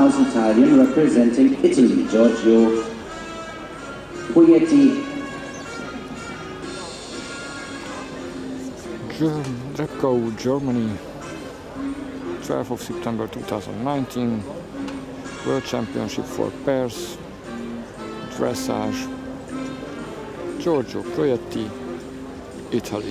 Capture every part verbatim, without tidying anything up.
Mars Italian representing Italy, Giorgio Poietti. Repco, Germany, twelfth of September two thousand nineteen, World Championship for Pairs, Dressage, Giorgio Poietti, Italy.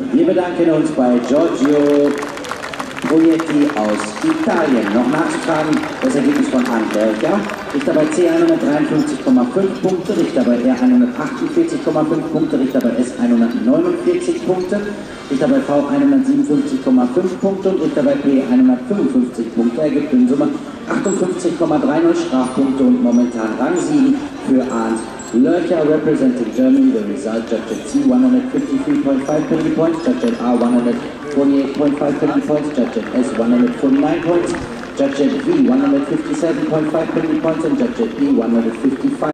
Wir bedanken uns bei Giorgio Proietti aus Italien. Noch nachzutragen, das Ergebnis von Andrea. Richter bei C hundertdreiundfünfzig Komma fünf Punkte, Richter bei R hundertachtundvierzig Komma fünf Punkte, Richter bei S hundertneunundvierzig Punkte, Richter bei V hundertsiebenundfünfzig Komma fünf Punkte und Richter bei P hundertfünfundfünfzig Punkte. Ergibt in Summe achtundfünfzig Komma dreißig Strafpunkte und momentan Rang sieben für Arndt Lörcher representing Germany. The result: judge at C one hundred fifty-three point five penalty points, judge at R one hundred forty-eight point five penalty points, judge at S one hundred forty-nine points, judge at V one hundred fifty-seven point five penalty points, and judge at E one hundred fifty-five.